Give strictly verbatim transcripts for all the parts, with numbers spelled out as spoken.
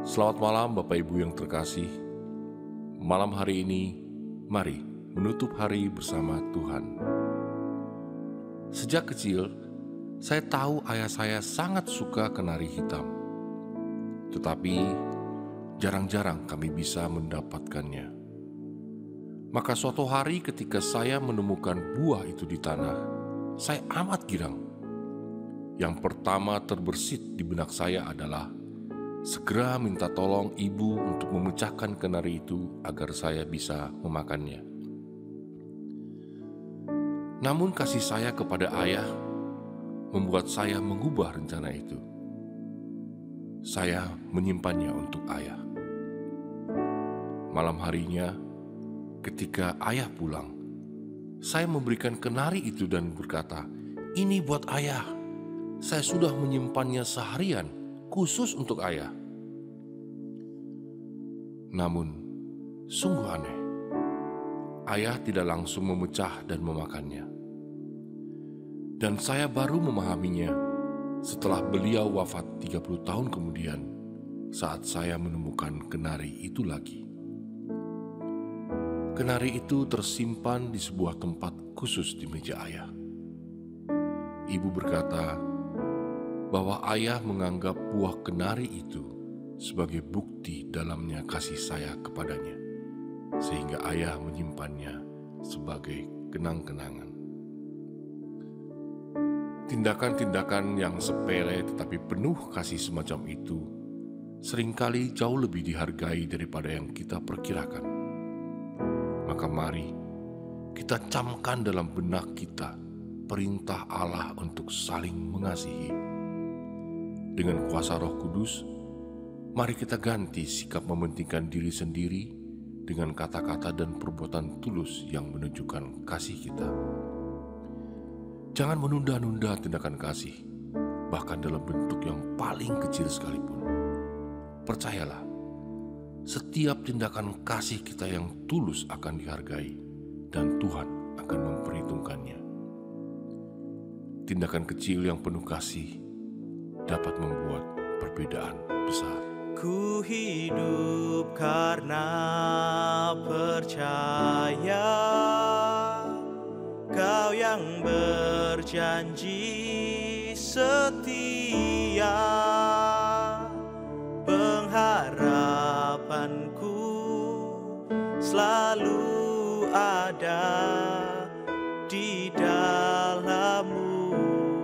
Selamat malam Bapak Ibu yang terkasih. Malam hari ini, mari menutup hari bersama Tuhan. Sejak kecil, saya tahu ayah saya sangat suka kenari hitam. Tetapi, jarang-jarang kami bisa mendapatkannya. Maka suatu hari ketika saya menemukan buah itu di tanah, saya amat girang. Yang pertama terbersit di benak saya adalah segera minta tolong ibu untuk memecahkan kenari itu agar saya bisa memakannya. Namun kasih saya kepada ayah membuat saya mengubah rencana itu. Saya menyimpannya untuk ayah. Malam harinya, ketika ayah pulang, saya memberikan kenari itu dan berkata, "Ini buat ayah. Saya sudah menyimpannya seharian, khusus untuk ayah." Namun, sungguh aneh. Ayah tidak langsung memecah dan memakannya. Dan saya baru memahaminya setelah beliau wafat tiga puluh tahun kemudian saat saya menemukan kenari itu lagi. Kenari itu tersimpan di sebuah tempat khusus di meja ayah. Ibu berkata bahwa ayah menganggap buah kenari itu sebagai bukti dalamnya kasih saya kepadanya, sehingga ayah menyimpannya sebagai kenang-kenangan. Tindakan-tindakan yang sepele tetapi penuh kasih semacam itu seringkali jauh lebih dihargai daripada yang kita perkirakan. Maka mari kita camkan dalam benak kita perintah Allah untuk saling mengasihi. Dengan kuasa Roh Kudus, mari kita ganti sikap mementingkan diri sendiri dengan kata-kata dan perbuatan tulus yang menunjukkan kasih kita. Jangan menunda-nunda tindakan kasih, bahkan dalam bentuk yang paling kecil sekalipun. Percayalah, setiap tindakan kasih kita yang tulus akan dihargai dan Tuhan akan memperhitungkannya. Tindakan kecil yang penuh kasih dapat membuat perbedaan besar. Ku hidup karena percaya Kau yang berjanji setia. Pengharapanku selalu ada di dalam-Mu.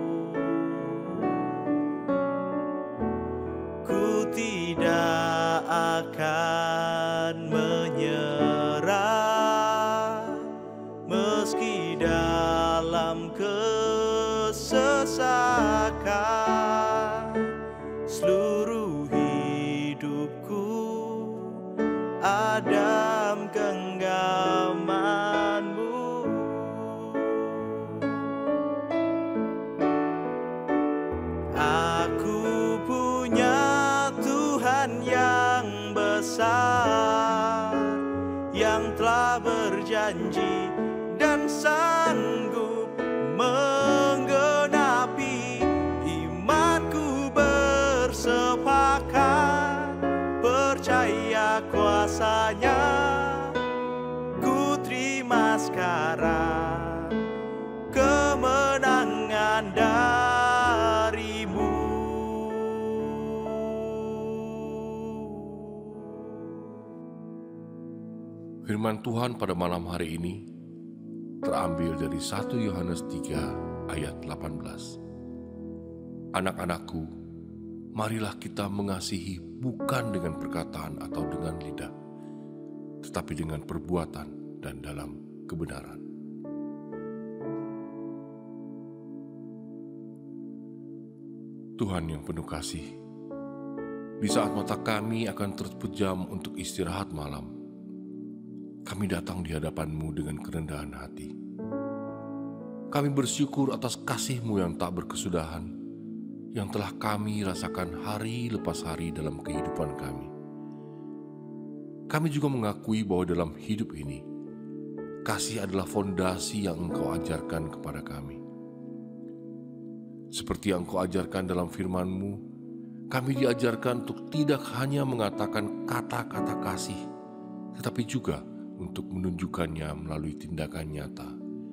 Ku tidak akan menyerah meski dalam kesesakan. Seluruh hidupku ada genggaman-Mu. Aku punya Tuhan yang besar, yang telah berjanji dan sanggup menggenapi. Imanku bersepakat, percaya kuasa-Nya. Ku terima sekarang kemenangan dari-Mu. Firman Tuhan pada malam hari ini terambil dari satu Yohanes tiga ayat delapan belas. Anak-anakku, marilah kita mengasihi bukan dengan perkataan atau dengan lidah, tetapi dengan perbuatan dan dalam kebenaran. Tuhan yang penuh kasih, di saat mata kami akan terpejam untuk istirahat malam, kami datang di hadapan-Mu dengan kerendahan hati. Kami bersyukur atas kasih-Mu yang tak berkesudahan, yang telah kami rasakan hari lepas hari dalam kehidupan kami. Kami juga mengakui bahwa dalam hidup ini, kasih adalah fondasi yang Engkau ajarkan kepada kami. Seperti yang Engkau ajarkan dalam firman-Mu, Kami diajarkan untuk tidak hanya mengatakan kata-kata kasih, tetapi juga untuk menunjukkannya melalui tindakan nyata.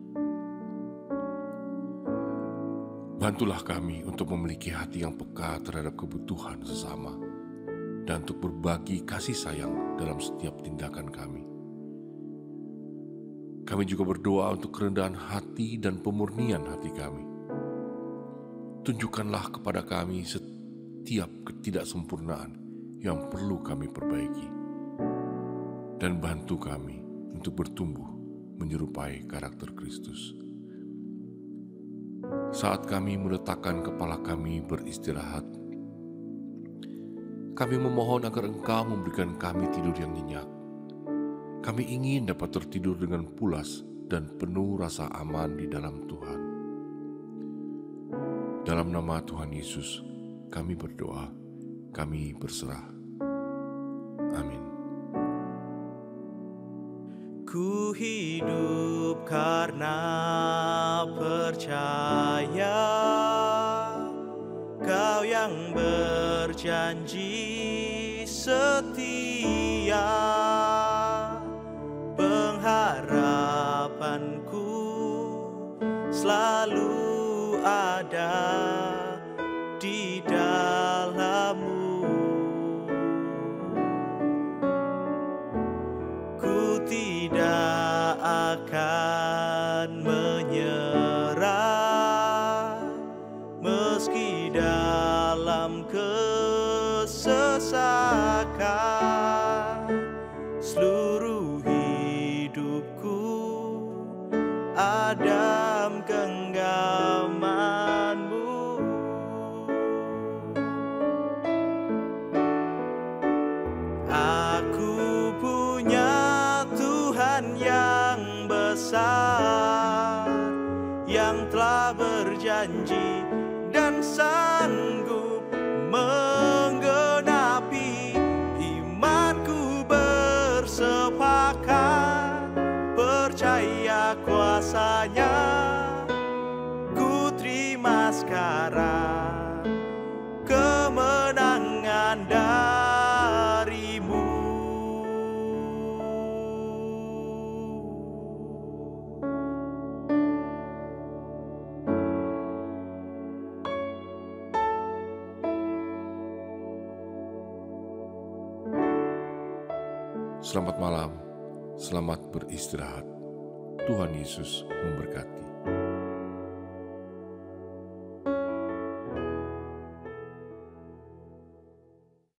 Bantulah kami untuk memiliki hati yang peka terhadap kebutuhan sesama dan untuk berbagi kasih sayang dalam setiap tindakan kami. Kami juga berdoa untuk kerendahan hati dan pemurnian hati kami. Tunjukkanlah kepada kami setiap ketidaksempurnaan yang perlu kami perbaiki, dan bantu kami untuk bertumbuh menyerupai karakter Kristus. Saat kami meletakkan kepala kami beristirahat, kami memohon agar Engkau memberikan kami tidur yang nyenyak. Kami ingin dapat tertidur dengan pulas dan penuh rasa aman di dalam Tuhan. Dalam nama Tuhan Yesus, kami berdoa, kami berserah. Amin. Ku hidup karena percaya, Kau yang berjanji setia. Pengharapanku selalu ada di dalam-Mu. Ku tidak akan menyerah meski dalam kesesakan. Seluruh hidupku ada genggaman-Mu. Aku punya Tuhan yang besar, yang telah berjanji dan sanggup menggenapi. Imanku bersepakat, percaya kuasa-Nya. Ku terima sekarang kemenangan dari-Mu. Selamat malam, selamat beristirahat. Tuhan Yesus memberkati.